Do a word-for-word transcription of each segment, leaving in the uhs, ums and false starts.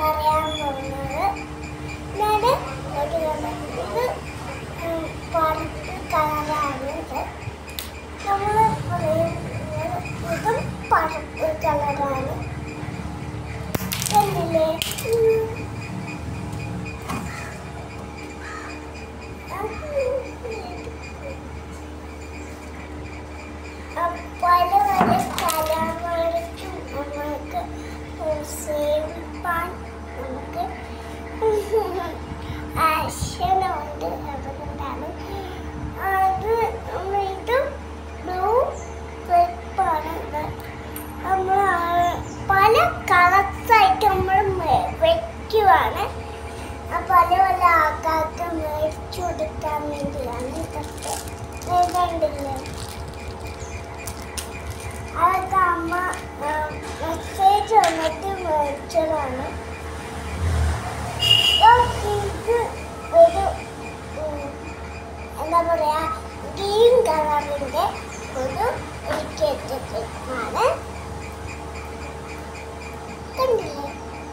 പറയാൻ പോകുന്നത് ഞാൻ ഒരു ഇത് പർപ്പിൾ കളറാണ്. ഇത് നമ്മൾ പറയുന്നത് ഇതും പർപ്പിൾ കളറാണ്. കണ്ടില്ലേ? പല പല കലാകാരക്കും നമുക്ക് സേവിപ്പാൻ നമുക്ക് ആശയമുണ്ട്. അതുകൊണ്ടാണ് അത് ഇത് ബ്ലൂ ക്ലിപ്പാണ്. നമ്മൾ പല കളർസായിട്ട് നമ്മൾ വയ്ക്കുവാണ്. പല പല ആൾക്കാർക്ക് മേടിച്ചു കൊടുക്കാൻ വേണ്ടിയാണ് ഇതൊക്കെ. കണ്ടില്ലേ? അതൊക്കെ അമ്മ മെസ്സേജ് വന്നിട്ട് മേടിച്ചതാണ്. ഇത് ഒരു എന്താ പറയാ ഗ്രീൻ കളറിന്റെ ഒരു ആണ്. കണ്ടില്ലേ?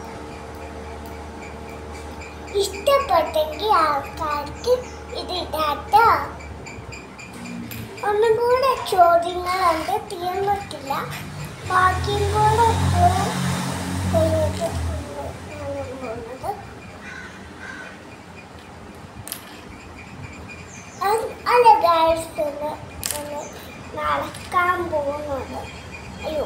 ഇഷ്ടപ്പെട്ടെങ്കിൽ ആൾക്കാർക്ക് ഇത് ഇടാട്ടോ. ഒന്നും കൂടെ ചോദ്യങ്ങളുണ്ട്, തീർന്നിട്ടില്ല. ബാക്കിയും കൂടെ പോകുന്നത് അല്ല ഗൈസ്, നടക്കാൻ പോകുന്നത്. അയ്യോ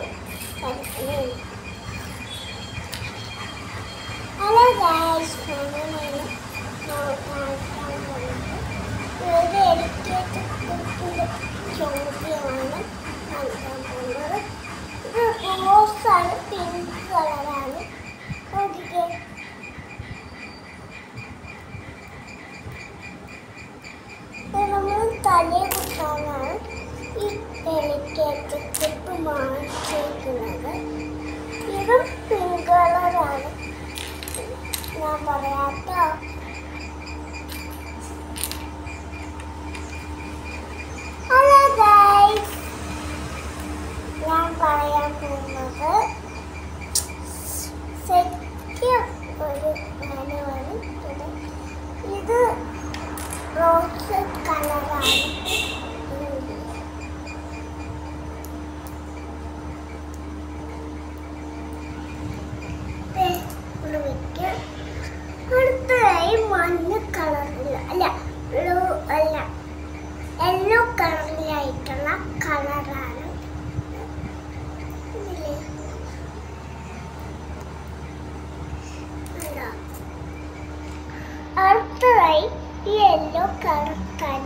അല്ല ഗൈസ്, നടക്കാൻ പോകുന്നത് ഇത് എഡിക്കേറ്റ് ചോദ്യമാണ് നടക്കാൻ പോകുന്നത്. ഇത് റോസാണ്, പിങ്ക് കളറാണ്. നോക്കിക്കേ, നമ്മൾ തലയെ കുത്താനാണ് ഈ എഡിക്കേറ്റ് ക്ലിപ്പ് മാറ്റിയിരിക്കുന്നത്. ഇതും പിങ്ക് കളറാണ്. ഞാൻ പറയാട്ടോ. ഹലോ ഗൈസ്, ഞാൻ പറയാൻ പോകുന്നത് സെറ്റ് ഒരു മാനുവാണ്. ഇത് റോസ് കളറാണ്. അടുത്തതായി മഞ്ഞ കളറില്ല അല്ല ബ്ലൂ അല്ല യെല്ലോ കളറിലായിട്ടുള്ള കളറാണ്. അടുത്തതായി ഈ യെല്ലോ കളർ